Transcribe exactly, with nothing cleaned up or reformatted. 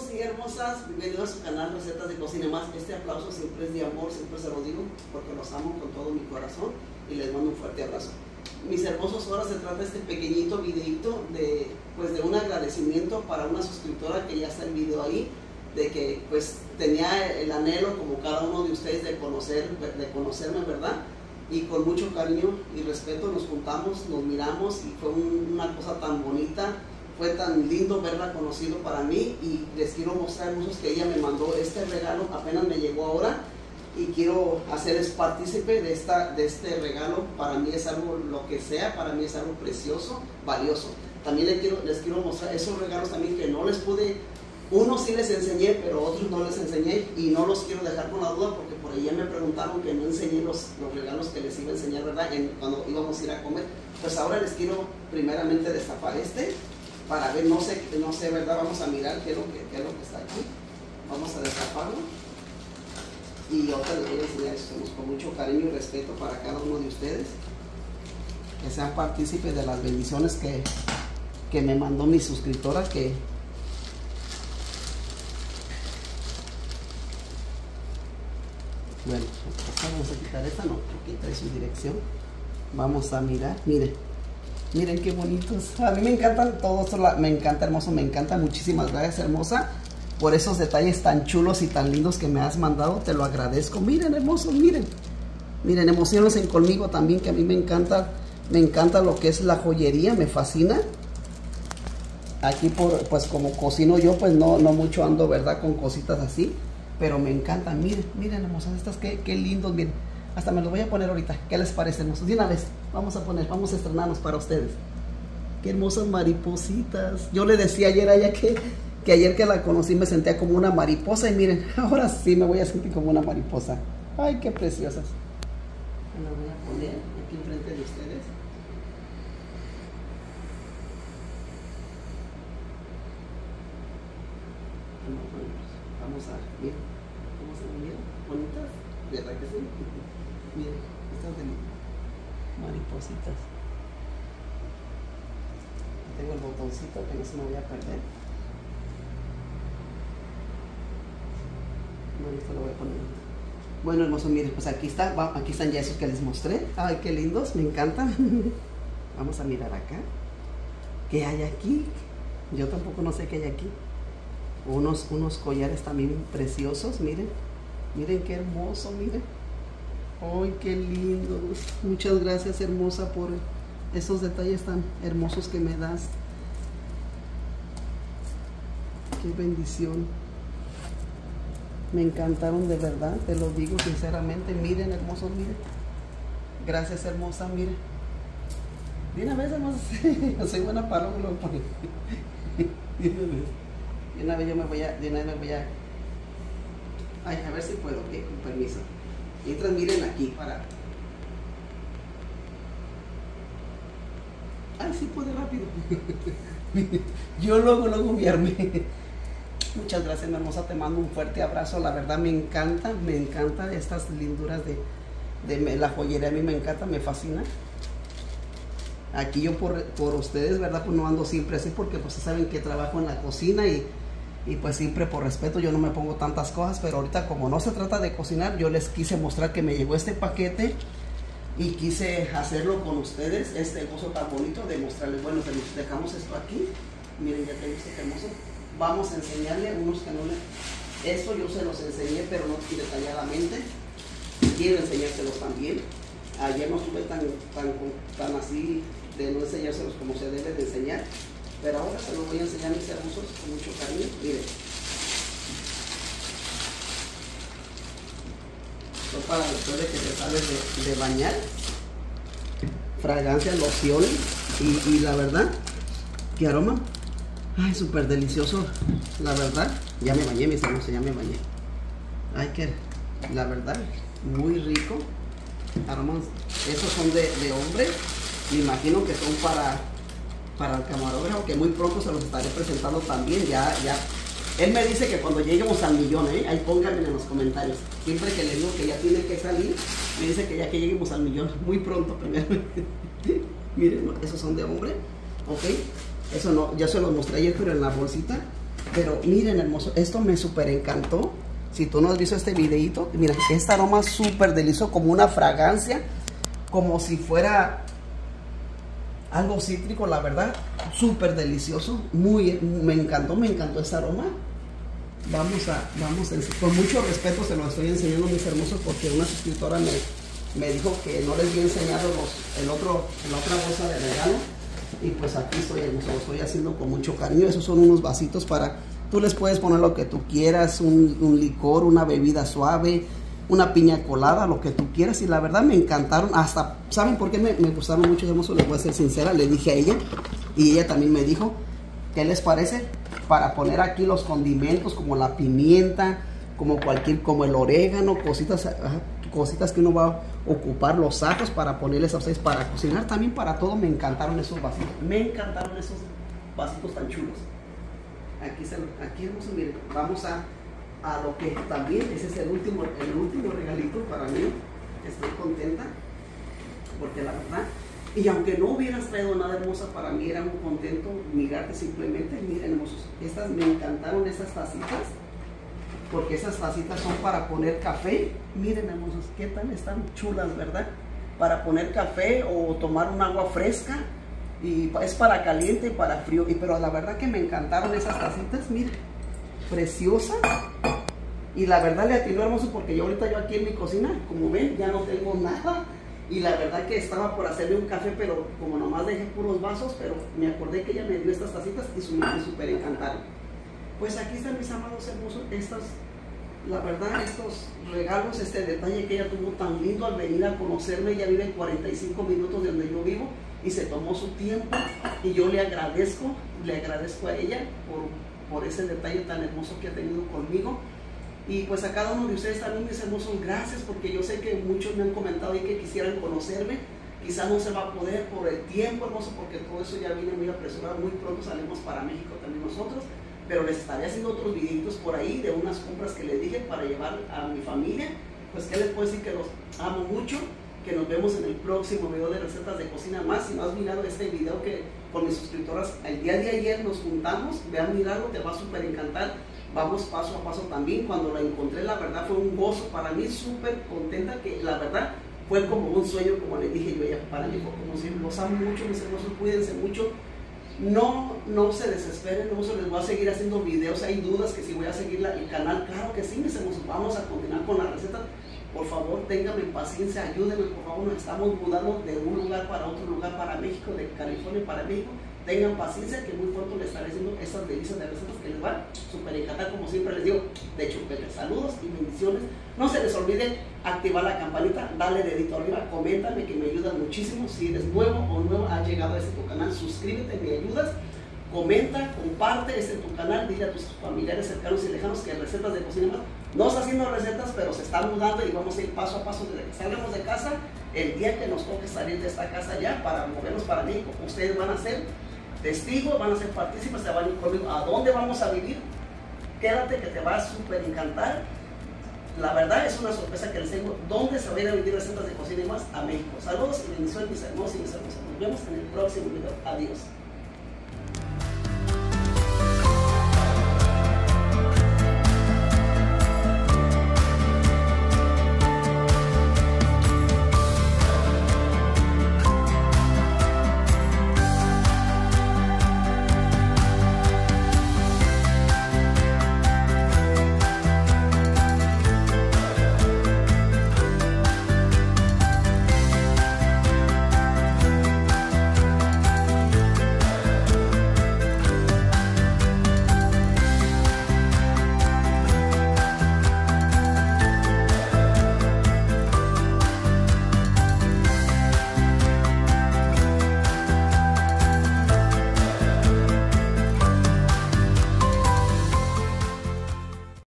hermosos y hermosas, bienvenidos a su canal Recetas de Cocina Más. Este aplauso siempre es de amor, siempre se lo digo porque los amo con todo mi corazón y les mando un fuerte abrazo. Mis hermosos, ahora se trata de este pequeñito videito de, pues, de un agradecimiento para una suscriptora que ya está el video ahí, de que pues tenía el anhelo como cada uno de ustedes de conocer, de conocerme, ¿verdad? Y con mucho cariño y respeto nos juntamos, nos miramos y fue un, una cosa tan bonita. Fue tan lindo verla conocido para mí y les quiero mostrar, hermosos, que ella me mandó este regalo, apenas me llegó ahora y quiero hacerles partícipe de, esta, de este regalo. Para mí es algo, lo que sea, para mí es algo precioso, valioso. También les quiero, les quiero mostrar esos regalos también que no les pude, unos sí les enseñé, pero otros no les enseñé y no los quiero dejar con la duda porque por ahí ya me preguntaron que no enseñé los, los regalos que les iba a enseñar, ¿verdad? En, cuando íbamos a ir a comer. Pues ahora les quiero primeramente destapar este. Para ver, no sé, no sé, ¿verdad? Vamos a mirar qué es lo que, qué es lo que está aquí. Vamos a destaparlo. Y otra les voy a enseñar esto con mucho cariño y respeto para cada uno de ustedes. Que sean partícipes de las bendiciones que, que me mandó mi suscriptora. Que bueno, vamos a quitar esta, no, aquí trae su dirección. Vamos a mirar, miren. Miren qué bonitos. A mí me encantan todos, me encanta, hermoso, me encanta. Muchísimas gracias, hermosa, por esos detalles tan chulos y tan lindos que me has mandado. Te lo agradezco. Miren, hermosos, miren. Miren, emocionense conmigo también, que a mí me encanta, me encanta lo que es la joyería, me fascina. Aquí, por, pues como cocino yo, pues no, no mucho ando, ¿verdad? Con cositas así, pero me encantan. Miren, miren, hermosas, estas qué, qué lindos, miren. Hasta me los voy a poner ahorita. ¿Qué les parece, hermosos? De una vez, vamos a poner, vamos a estrenarnos para ustedes. Qué hermosas maripositas. Yo le decía ayer a ella que, que ayer que la conocí me sentía como una mariposa. Y miren, ahora sí me voy a sentir como una mariposa. Ay, qué preciosas. Me las voy a poner aquí enfrente de ustedes. Vamos a ver. ¿Cómo se ven? Bonitas. ¿Verdad que sí? Miren, estas de maripositas. Tengo el botoncito que no se me voy a perder. Bueno, esto lo voy a poner. Bueno, hermoso, miren, pues aquí está, aquí están ya esos que les mostré. Ay, qué lindos, me encantan. Vamos a mirar acá. ¿Qué hay aquí? Yo tampoco no sé qué hay aquí. Unos, unos collares también preciosos, miren. Miren qué hermoso, miren. ¡Ay, qué lindo! Muchas gracias, hermosa, por esos detalles tan hermosos que me das. ¡Qué bendición! Me encantaron de verdad, te lo digo sinceramente. Miren, hermosos, miren. Gracias, hermosa, miren. De una vez, hermosa. Yo soy buena para lo que lo pongo. De una vez yo me voy a... De una vez me voy a... Ay, a ver si puedo, ok, con permiso. Mientras miren aquí para... Ay, sí puede rápido. Yo luego, luego me armé. Muchas gracias, mi hermosa, te mando un fuerte abrazo. La verdad me encanta, me encanta estas linduras de, de la joyería. A mí me encanta, me fascina. Aquí yo por, por ustedes, ¿verdad? Pues no ando siempre así porque pues saben que trabajo en la cocina y... Y pues siempre por respeto yo no me pongo tantas cosas, pero ahorita como no se trata de cocinar, yo les quise mostrar que me llegó este paquete y quise hacerlo con ustedes, este hermoso tan bonito, de mostrarles. Bueno, dejamos esto aquí, miren, ya tengo este hermoso. Vamos a enseñarle unos que no le... Esto yo se los enseñé, pero no detalladamente. Quiero enseñárselos también. Ayer no estuve tan, tan, tan así de no enseñárselos como se debe de enseñar. Pero ahora se los voy a enseñar, mis hermosos, con mucho cariño. Miren. Son para después de que te sales de, de bañar. Fragancias, lociones. Y, y la verdad, qué aroma. Ay, súper delicioso. La verdad, ya me bañé, mis hermosos, ya me bañé. Ay, que la verdad, muy rico. Aromas, esos son de, de hombre. Me imagino que son para... para el camarógrafo, que muy pronto se los estaré presentando también. Ya, ya, él me dice que cuando lleguemos al millón, ¿eh? Ahí pónganme en los comentarios. Siempre que le digo que ya tiene que salir, me dice que ya que lleguemos al millón, muy pronto primero. Miren, esos son de hombre, ok. Eso no, ya se los mostré ayer, pero en la bolsita Pero miren, hermoso, esto me súper encantó. Si tú no has visto este videito, mira, este aroma súper delicioso, como una fragancia, como si fuera algo cítrico, la verdad, súper delicioso. Muy, me encantó, me encantó este aroma. Vamos a, vamos a, con mucho respeto se lo estoy enseñando, mis hermosos, porque una suscriptora me, me dijo que no les había enseñado los, el otro, la otra bolsa de regalo. Y pues aquí estoy, hermoso, lo estoy haciendo con mucho cariño. Esos son unos vasitos para, tú les puedes poner lo que tú quieras, un, un licor, una bebida suave, una piña colada, lo que tú quieras. Y la verdad me encantaron. Hasta, ¿saben por qué me, me gustaron mucho, hermoso? Les voy a ser sincera, le dije a ella y ella también me dijo, ¿qué les parece? Para poner aquí los condimentos como la pimienta, como cualquier, como el orégano, cositas, cositas que uno va a ocupar, los ajos para ponerles a ustedes para cocinar, también para todo. Me encantaron esos vasitos, me encantaron esos vasitos tan chulos. Aquí, se, aquí hermoso, miren, vamos a, a lo que también, ese es el último, el último regalito para mí. Estoy contenta, porque la verdad, y aunque no hubieras traído nada, hermosa, para mí era un contento mirarte simplemente. Miren, hermosos, estas me encantaron, estas tacitas, porque esas tacitas son para poner café. Miren, hermosos, qué tal están chulas, ¿verdad? Para poner café o tomar un agua fresca, y es para caliente y para frío. Y pero la verdad que me encantaron esas tacitas, miren, preciosas. Y la verdad le atinó, hermoso, porque yo ahorita yo aquí en mi cocina, como ven, ya no tengo nada. Y la verdad que estaba por hacerle un café, pero como nomás dejé puros vasos, pero me acordé que ella me dio estas tacitas y me súper encantaron. Pues aquí están, mis amados hermosos, estas, la verdad, estos regalos, este detalle que ella tuvo tan lindo al venir a conocerme. Ella vive en cuarenta y cinco minutos de donde yo vivo y se tomó su tiempo, y yo le agradezco, le agradezco a ella por, por ese detalle tan hermoso que ha tenido conmigo. Y pues a cada uno de ustedes también, mis hermosos, gracias, porque yo sé que muchos me han comentado y que quisieran conocerme. Quizás no se va a poder por el tiempo, hermoso, porque todo eso ya viene muy apresurado. Muy pronto salimos para México también nosotros, pero les estaré haciendo otros videitos por ahí de unas compras que les dije para llevar a mi familia. Pues que les puedo decir, que los amo mucho, que nos vemos en el próximo video de recetas de cocina más. Si no has mirado este video que con mis suscriptoras el día de ayer nos juntamos, ve a mirarlo, te va a súper encantar. Vamos paso a paso también. Cuando la encontré, la verdad fue un gozo para mí, súper contenta, que la verdad fue como un sueño, como les dije yo, ella para mí fue como siempre. Los amo mucho, mis hermosos, cuídense mucho, no, no se desesperen, no se les voy a seguir haciendo videos. Hay dudas que si voy a seguir la, el canal, claro que sí, mis hermosos, vamos a continuar con la receta. Por favor, ténganme paciencia, ayúdenme, por favor, nos estamos mudando de un lugar para otro lugar, para México, de California para México. Tengan paciencia, que muy pronto les estaré haciendo estas delicias de recetas que les van súper encantar, como siempre les digo, de chupete. Saludos y bendiciones. No se les olvide activar la campanita, darle dedito arriba, coméntame, que me ayudas muchísimo. Si eres nuevo o nuevo, has llegado a este tu canal, suscríbete, me ayudas. Comenta, comparte este tu canal, dile a tus familiares cercanos y lejanos que recetas de cocina más no está haciendo recetas, pero se está mudando y vamos a ir paso a paso desde que salgamos de casa. El día que nos toque salir de esta casa ya para movernos para México, ustedes van a ser testigos, van a ser partícipes, se van a ir conmigo a dónde vamos a vivir. Quédate, que te va a súper encantar. La verdad es una sorpresa que les tengo, dónde se van a ir a vivir recetas de cocina y más a México. Saludos y bendiciones, mis hermosos y mis hermosas. Nos vemos en el próximo video. Adiós.